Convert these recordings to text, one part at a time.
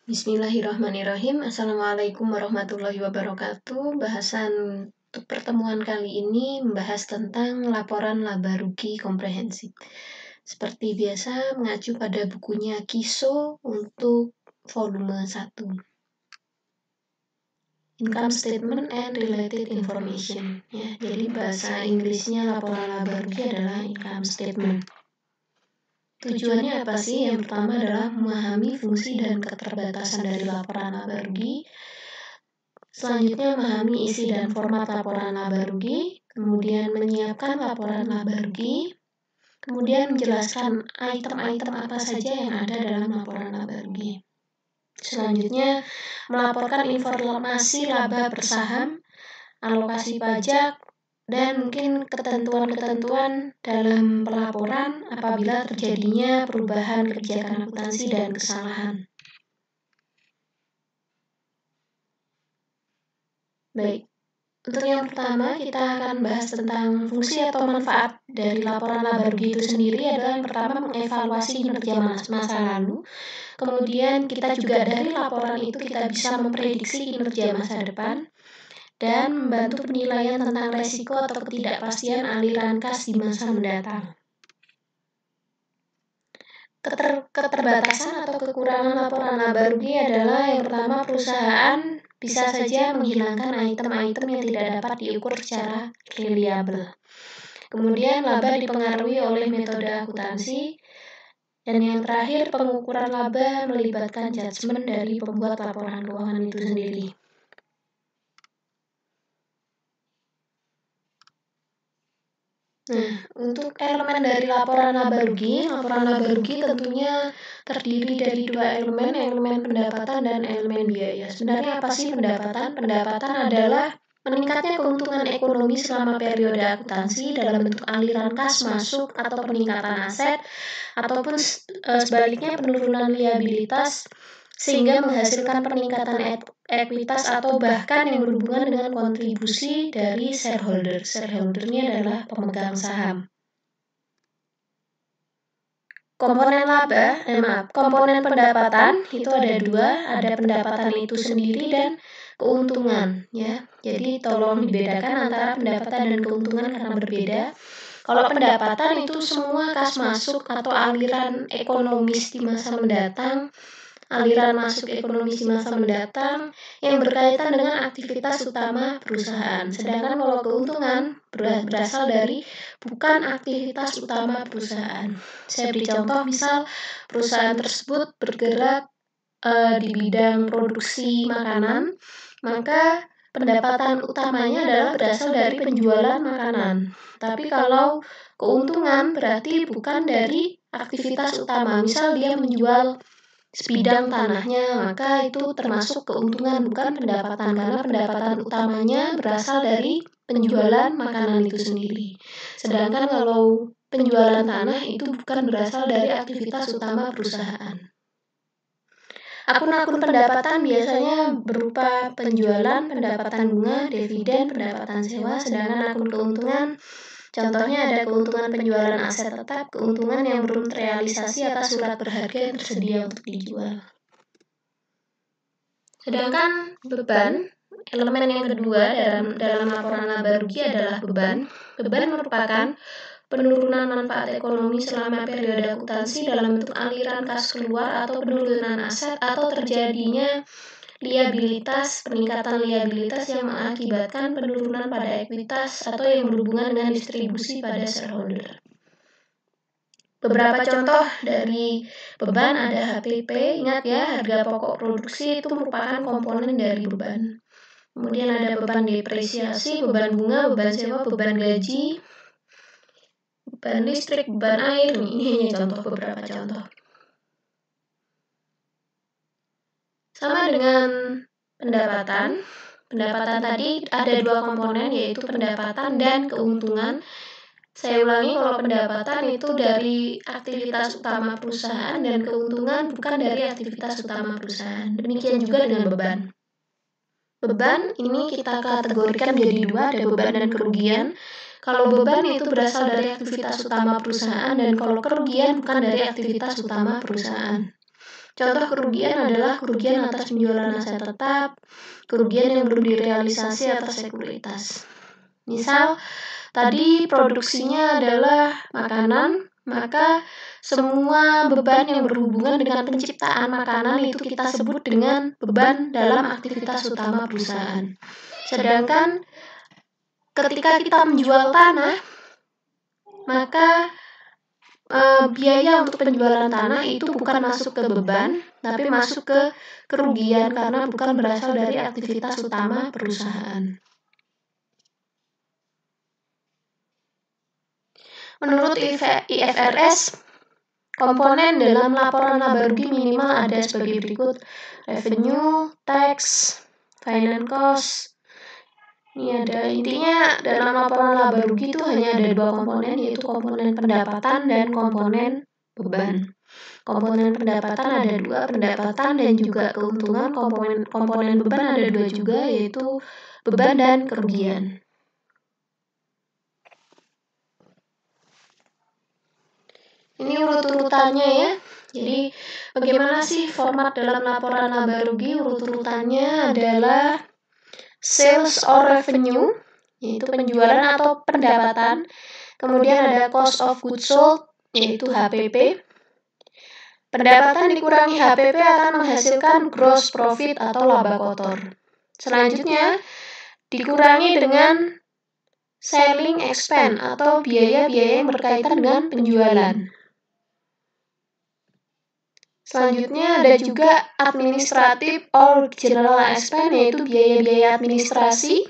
Bismillahirrahmanirrahim. Assalamualaikum warahmatullahi wabarakatuh. Bahasan untuk pertemuan kali ini membahas tentang laporan laba rugi komprehensif. Seperti biasa mengacu pada bukunya Kiso untuk volume 1. Income Statement and Related Information. Ya, jadi bahasa Inggrisnya laporan laba rugi adalah income statement. Tujuannya apa sih? Yang pertama adalah memahami fungsi dan keterbatasan dari laporan laba rugi. Selanjutnya, memahami isi dan format laporan laba rugi. Kemudian, menyiapkan laporan laba rugi. Kemudian, menjelaskan item-item apa saja yang ada dalam laporan laba rugi. Selanjutnya, melaporkan informasi laba per saham, alokasi pajak, dan mungkin ketentuan-ketentuan dalam pelaporan apabila terjadinya perubahan kebijakan akuntansi dan kesalahan. Baik, untuk yang pertama kita akan bahas tentang fungsi atau manfaat dari laporan laba rugi itu sendiri adalah yang pertama mengevaluasi kinerja masa lalu. Kemudian kita juga dari laporan itu kita bisa memprediksi kinerja masa depan dan membantu penilaian tentang resiko atau ketidakpastian aliran kas di masa mendatang. Keterbatasan atau kekurangan laporan laba rugi adalah yang pertama perusahaan bisa saja menghilangkan item-item yang tidak dapat diukur secara reliable. Kemudian laba dipengaruhi oleh metode akuntansi. Dan yang terakhir pengukuran laba melibatkan judgement dari pembuat laporan keuangan itu sendiri. Nah, untuk elemen dari laporan laba rugi tentunya terdiri dari dua elemen pendapatan dan elemen biaya. Sebenarnya apa sih pendapatan? Pendapatan adalah meningkatnya keuntungan ekonomi selama periode akuntansi dalam bentuk aliran kas masuk atau peningkatan aset, ataupun sebaliknya penurunan liabilitas sehingga menghasilkan peningkatan ekuitas atau bahkan yang berhubungan dengan kontribusi dari shareholder. Shareholder-nya adalah pemegang saham. Komponen pendapatan itu ada dua, ada pendapatan itu sendiri dan keuntungan. Ya, jadi tolong dibedakan antara pendapatan dan keuntungan karena berbeda. Kalau pendapatan itu semua kas masuk atau aliran ekonomis di masa mendatang, aliran masuk ekonomis di masa mendatang yang berkaitan dengan aktivitas utama perusahaan. Sedangkan kalau keuntungan berasal dari bukan aktivitas utama perusahaan. Saya beri contoh, misal perusahaan tersebut bergerak di bidang produksi makanan, maka pendapatan utamanya adalah berasal dari penjualan makanan. Tapi kalau keuntungan berarti bukan dari aktivitas utama. Misal dia menjual sebidang tanahnya, maka itu termasuk keuntungan bukan pendapatan karena pendapatan utamanya berasal dari penjualan makanan itu sendiri. Sedangkan kalau penjualan tanah itu bukan berasal dari aktivitas utama perusahaan. Akun-akun pendapatan biasanya berupa penjualan, pendapatan bunga, dividen, pendapatan sewa, sedangkan akun keuntungan contohnya ada keuntungan penjualan aset tetap, keuntungan yang belum terrealisasi atas surat berharga yang tersedia untuk dijual. Sedangkan beban, elemen yang kedua dalam laporan laba rugi adalah beban. Beban merupakan penurunan manfaat ekonomi selama periode akuntansi dalam bentuk aliran kas keluar atau penurunan aset atau terjadinya peningkatan liabilitas yang mengakibatkan penurunan pada ekuitas atau yang berhubungan dengan distribusi pada shareholder. Beberapa contoh dari beban ada HPP, ingat ya, harga pokok produksi itu merupakan komponen dari beban. Kemudian ada beban depresiasi, beban bunga, beban sewa, beban gaji, beban listrik, beban air. Ini hanya beberapa contoh. Sama dengan pendapatan tadi ada dua komponen yaitu pendapatan dan keuntungan. Saya ulangi, kalau pendapatan itu dari aktivitas utama perusahaan dan keuntungan bukan dari aktivitas utama perusahaan. Demikian juga dengan beban. Beban ini kita kategorikan menjadi dua, ada beban dan kerugian. Kalau beban itu berasal dari aktivitas utama perusahaan dan kalau kerugian bukan dari aktivitas utama perusahaan. Contoh kerugian adalah kerugian atas penjualan aset tetap, kerugian yang belum direalisasi atas sekuritas. Misal, tadi produksinya adalah makanan, maka semua beban yang berhubungan dengan penciptaan makanan itu kita sebut dengan beban dalam aktivitas utama perusahaan. Sedangkan ketika kita menjual tanah, maka biaya untuk penjualan tanah itu bukan masuk ke beban, tapi masuk ke kerugian karena bukan berasal dari aktivitas utama perusahaan. Menurut IFRS, komponen dalam laporan laba rugi minimal ada sebagai berikut: revenue, tax, finance cost. Ini ada, intinya dalam laporan laba rugi itu hanya ada 2 komponen, yaitu komponen pendapatan dan komponen beban. Komponen pendapatan ada 2, pendapatan dan juga keuntungan. Komponen beban ada 2 juga, yaitu beban dan kerugian. Ini urut-urutannya ya. Jadi bagaimana sih format dalam laporan laba rugi? Urut-urutannya adalah sales or revenue, yaitu penjualan atau pendapatan. Kemudian ada cost of goods sold, yaitu HPP. Pendapatan dikurangi HPP akan menghasilkan gross profit atau laba kotor. Selanjutnya, dikurangi dengan selling expense atau biaya-biaya yang berkaitan dengan penjualan. Selanjutnya ada juga administrative or general expense, yaitu biaya-biaya administrasi.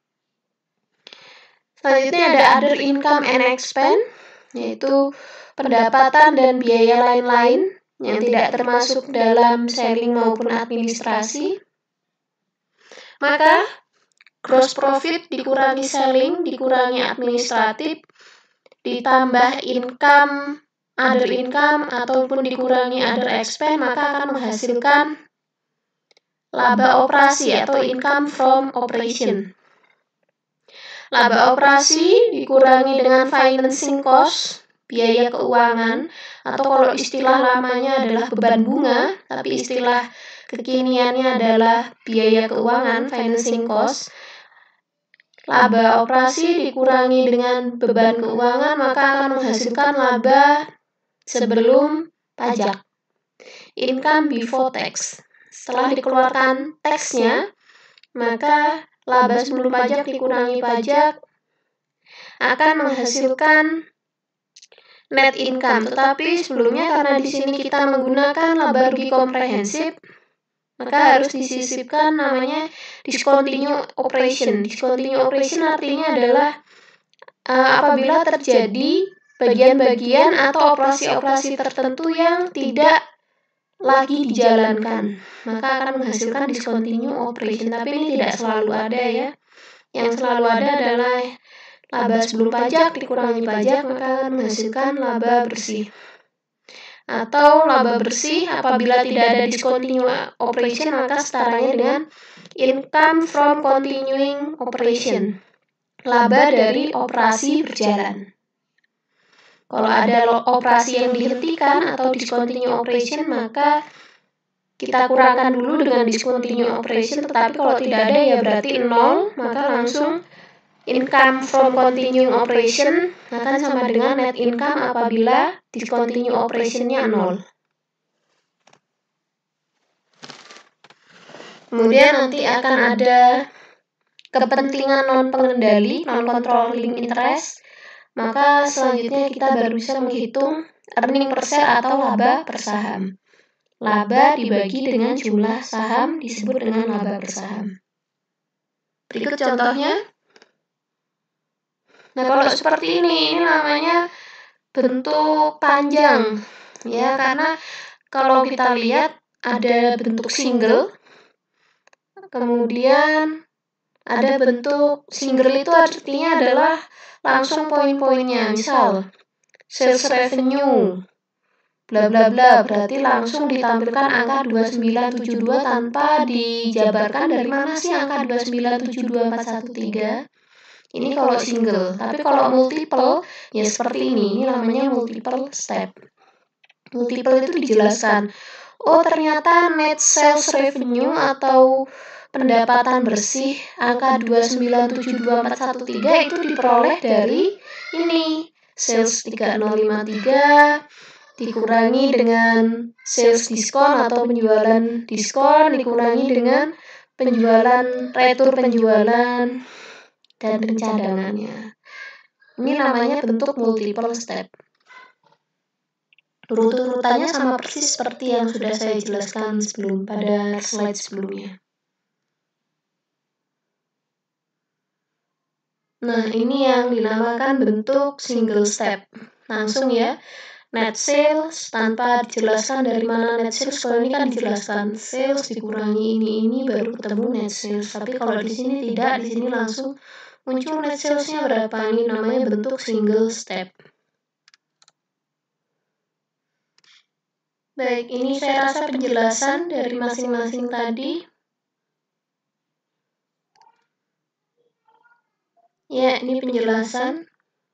Selanjutnya ada other income and expense, yaitu pendapatan dan biaya lain-lain yang tidak termasuk dalam selling maupun administrasi. Maka gross profit dikurangi selling, dikurangi administratif, ditambah income, other income, ataupun dikurangi other expense, maka akan menghasilkan laba operasi atau income from operation. Laba operasi dikurangi dengan financing cost, biaya keuangan, atau kalau istilah lamanya adalah beban bunga, tapi istilah kekiniannya adalah biaya keuangan, financing cost. Laba operasi dikurangi dengan beban keuangan, maka akan menghasilkan laba sebelum pajak. Income before tax. Setelah dikeluarkan taxnya, maka laba sebelum pajak dikurangi pajak akan menghasilkan net income. Tetapi sebelumnya karena di sini kita menggunakan laba rugi komprehensif, maka harus disisipkan namanya discontinued operation. Discontinued operation artinya adalah apabila terjadi bagian-bagian atau operasi-operasi tertentu yang tidak lagi dijalankan, maka akan menghasilkan discontinued operation. Tapi ini tidak selalu ada ya. Yang selalu ada adalah laba sebelum pajak dikurangi pajak, maka akan menghasilkan laba bersih. Atau laba bersih apabila tidak ada discontinued operation, maka setaranya dengan income from continuing operation, laba dari operasi berjalan. Kalau ada operasi yang dihentikan atau discontinued operation, maka kita kurangkan dulu dengan discontinued operation. Tetapi kalau tidak ada ya berarti 0, maka langsung income from continuing operation akan sama dengan net income apabila discontinued operation-nya 0. Kemudian nanti akan ada kepentingan non-pengendali, non-controlling interest. Maka selanjutnya kita baru bisa menghitung earning per share atau laba per saham. Laba dibagi dengan jumlah saham disebut dengan laba per saham. Berikut contohnya. Nah, kalau seperti ini namanya bentuk panjang. Ya, karena kalau kita lihat ada bentuk single, kemudian ada bentuk single itu artinya adalah langsung poin-poinnya. Misal, sales revenue, bla bla bla, berarti langsung ditampilkan angka 2972 tanpa dijabarkan dari mana sih angka 2972413. Ini kalau single, tapi kalau multiple, ya seperti ini namanya multiple step. Multiple itu dijelaskan, oh ternyata net sales revenue atau pendapatan bersih angka 2972413 itu diperoleh dari ini sales 3053 dikurangi dengan sales diskon atau penjualan diskon dikurangi dengan penjualan retur penjualan dan pencadangannya. Ini namanya bentuk multiple step. Urut-urutannya sama persis seperti yang sudah saya jelaskan pada slide sebelumnya. Nah, ini yang dinamakan bentuk single step. Langsung ya, net sales tanpa dijelaskan dari mana net sales. Kalau ini kan dijelaskan sales dikurangi ini baru ketemu net sales. Tapi kalau di sini tidak, di sini langsung muncul net salesnya berapa. Ini namanya bentuk single step. Baik, ini saya rasa penjelasan dari masing-masing tadi. Ya, ini penjelasan.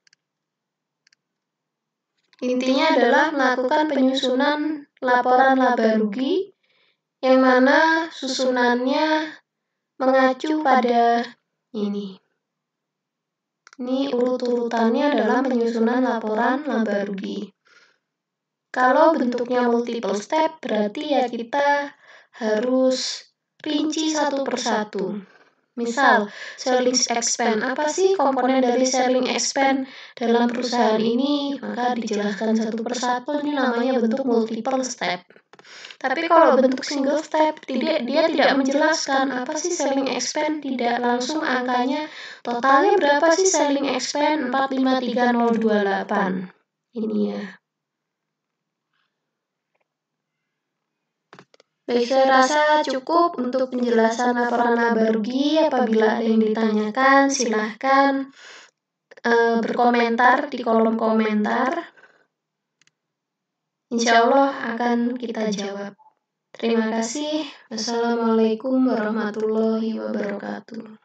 Intinya adalah melakukan penyusunan laporan laba rugi yang mana susunannya mengacu pada ini. Ini urut-urutannya dalam penyusunan laporan laba rugi. Kalau bentuknya multiple step, berarti ya kita harus rinci satu persatu. Misal, selling expense. Apa sih komponen dari selling expense dalam perusahaan ini? Maka dijelaskan satu persatu, ini namanya bentuk multiple step. Tapi kalau bentuk single step, dia tidak menjelaskan apa sih selling expense, tidak langsung angkanya, totalnya berapa sih selling expense 453028. Ini ya. Baik, saya rasa cukup untuk penjelasan laporan laba rugi. Apabila ada yang ditanyakan, silahkan berkomentar di kolom komentar. Insya Allah akan kita jawab. Terima kasih. Wassalamualaikum warahmatullahi wabarakatuh.